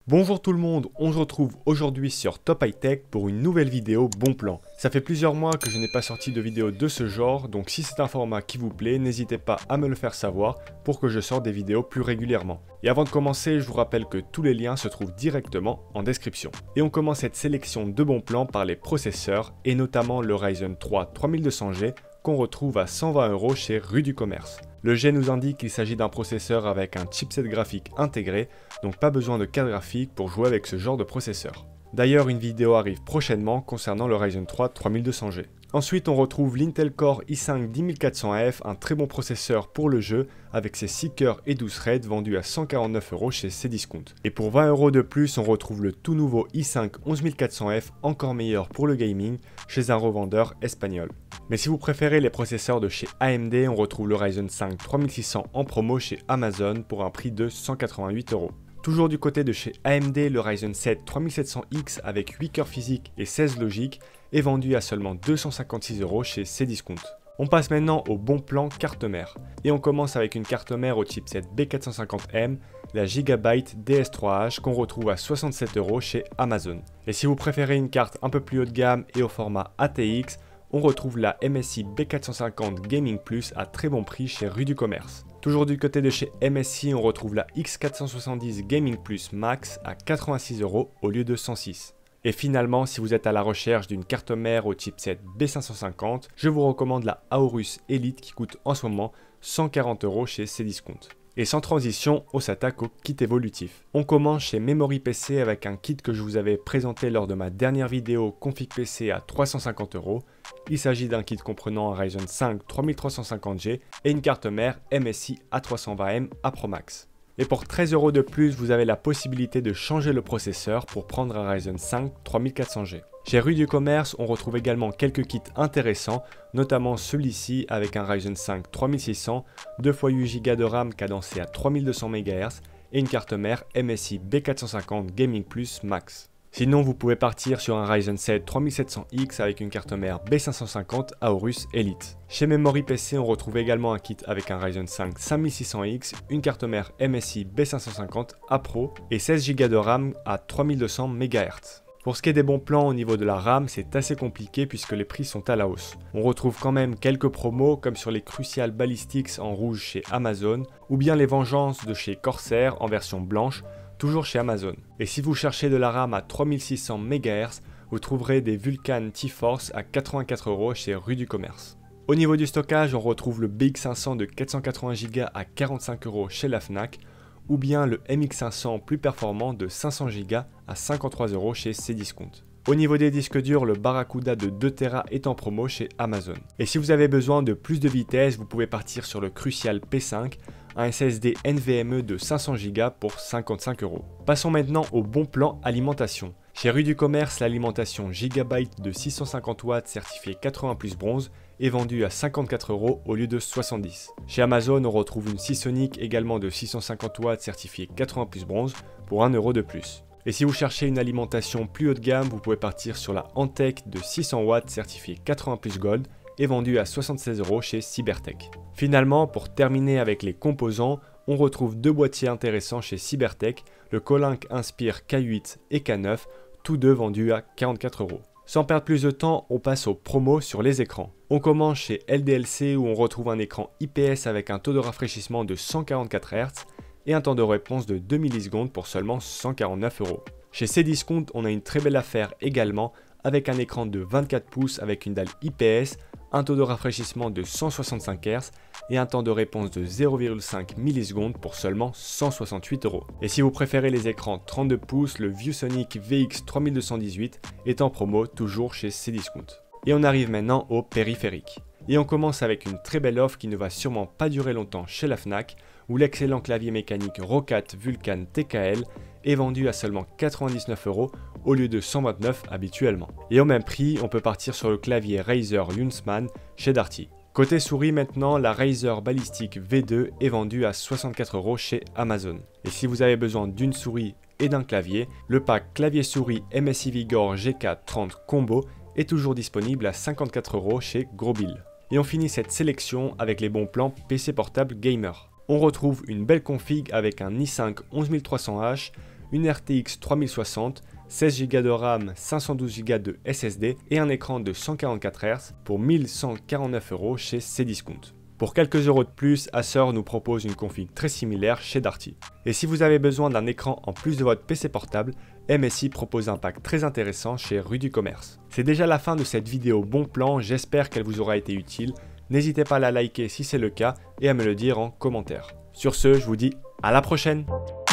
Bonjour tout le monde, on se retrouve aujourd'hui sur Top High Tech pour une nouvelle vidéo bon plan. Ça fait plusieurs mois que je n'ai pas sorti de vidéo de ce genre, donc si c'est un format qui vous plaît, n'hésitez pas à me le faire savoir pour que je sorte des vidéos plus régulièrement. Et avant de commencer, je vous rappelle que tous les liens se trouvent directement en description. Et on commence cette sélection de bons plans par les processeurs, et notamment le Ryzen 3 3200G qu'on retrouve à 120 € chez Rue du Commerce. Le G nous indique qu'il s'agit d'un processeur avec un chipset graphique intégré, donc pas besoin de carte graphique pour jouer avec ce genre de processeur. D'ailleurs, une vidéo arrive prochainement concernant le Ryzen 3 3200G. Ensuite, on retrouve l'Intel Core i5 10400F, un très bon processeur pour le jeu, avec ses 6 cœurs et 12 threads vendus à 149 € chez Cdiscount. Et pour 20 € de plus, on retrouve le tout nouveau i5 11400F, encore meilleur pour le gaming, chez un revendeur espagnol. Mais si vous préférez les processeurs de chez AMD, on retrouve le Ryzen 5 3600 en promo chez Amazon pour un prix de 188 €. Toujours du côté de chez AMD, le Ryzen 7 3700X avec 8 cœurs physiques et 16 logiques est vendu à seulement 256 € chez Cdiscount. On passe maintenant au bon plan carte mère. Et on commence avec une carte mère au chipset B450M, la Gigabyte DS3H qu'on retrouve à 67 € chez Amazon. Et si vous préférez une carte un peu plus haut de gamme et au format ATX, on retrouve la MSI B450 Gaming Plus à très bon prix chez Rue du Commerce. Toujours du côté de chez MSI, on retrouve la X470 Gaming Plus Max à 86 € au lieu de 106. Et finalement, si vous êtes à la recherche d'une carte mère au chipset B550, je vous recommande la Aorus Elite qui coûte en ce moment 140 € chez Cdiscount. Et sans transition, on s'attaque au kit évolutif. On commence chez Memory PC avec un kit que je vous avais présenté lors de ma dernière vidéo config PC à 350 €. Il s'agit d'un kit comprenant un Ryzen 5 3350G et une carte mère MSI A320M à ProMax. Et pour 13 € de plus, vous avez la possibilité de changer le processeur pour prendre un Ryzen 5 3400G. Chez Rue du Commerce, on retrouve également quelques kits intéressants, notamment celui-ci avec un Ryzen 5 3600, 2 x 8 Go de RAM cadencé à 3200 MHz et une carte mère MSI B450 Gaming Plus Max. Sinon, vous pouvez partir sur un Ryzen 7 3700X avec une carte mère B550 Aorus Elite. Chez Memory PC, on retrouve également un kit avec un Ryzen 5 5600X, une carte mère MSI B550 A Pro et 16 Go de RAM à 3200 MHz. Pour ce qui est des bons plans au niveau de la RAM, c'est assez compliqué puisque les prix sont à la hausse. On retrouve quand même quelques promos comme sur les Crucial Ballistics en rouge chez Amazon ou bien les Vengeances de chez Corsair en version blanche, toujours chez Amazon. Et si vous cherchez de la RAM à 3600 MHz, vous trouverez des Vulcan T-Force à 84 € chez Rue du Commerce. Au niveau du stockage, on retrouve le BX500 de 480 Go à 45 € chez la Fnac, ou bien le MX500 plus performant de 500 Go à 53 € chez Cdiscount. Au niveau des disques durs, le Barracuda de 2 Tera est en promo chez Amazon. Et si vous avez besoin de plus de vitesse, vous pouvez partir sur le Crucial P5, un SSD NVMe de 500 Go pour 55 €. Passons maintenant au bon plan alimentation. Chez Rue du Commerce, l'alimentation Gigabyte de 650 watts certifiée 80+ bronze est vendue à 54 € au lieu de 70. Chez Amazon, on retrouve une Seasonic également de 650 watts certifiée 80+ bronze pour 1 € de plus. Et si vous cherchez une alimentation plus haut de gamme, vous pouvez partir sur la Antec de 600 watts certifiée 80+ gold et vendue à 76 € chez Cybertech. Finalement, pour terminer avec les composants, on retrouve deux boîtiers intéressants chez Cybertech, le Colink Inspire K8 et K9, tous deux vendus à 44 €. Sans perdre plus de temps, on passe aux promos sur les écrans. On commence chez LDLC où on retrouve un écran IPS avec un taux de rafraîchissement de 144 Hz et un temps de réponse de 2 millisecondes pour seulement 149 €. Chez Cdiscount, on a une très belle affaire également avec un écran de 24 pouces avec une dalle IPS, un taux de rafraîchissement de 165 Hz et un temps de réponse de 0,5 millisecondes pour seulement 168 €. Et si vous préférez les écrans 32 pouces, le ViewSonic VX3218 est en promo toujours chez Cdiscount. Et on arrive maintenant au périphérique. Et on commence avec une très belle offre qui ne va sûrement pas durer longtemps chez la Fnac, où l'excellent clavier mécanique Roccat Vulcan TKL est vendu à seulement 99 € au lieu de 129 habituellement. Et au même prix, on peut partir sur le clavier Razer Huntsman chez Darty. Côté souris maintenant, la Razer Ballistic V2 est vendue à 64 € chez Amazon. Et si vous avez besoin d'une souris et d'un clavier, le pack clavier-souris MSI Vigor G4 Combo est toujours disponible à 54 € chez Grosbill. Et on finit cette sélection avec les bons plans PC portable gamer. On retrouve une belle config avec un i5 11300H, une RTX 3060, 16 Go de RAM, 512 Go de SSD et un écran de 144 Hz pour 1149 € chez Cdiscount. Pour quelques euros de plus, Acer nous propose une config très similaire chez Darty. Et si vous avez besoin d'un écran en plus de votre PC portable, MSI propose un pack très intéressant chez Rue du Commerce. C'est déjà la fin de cette vidéo bon plan, j'espère qu'elle vous aura été utile. N'hésitez pas à la liker si c'est le cas et à me le dire en commentaire. Sur ce, je vous dis à la prochaine!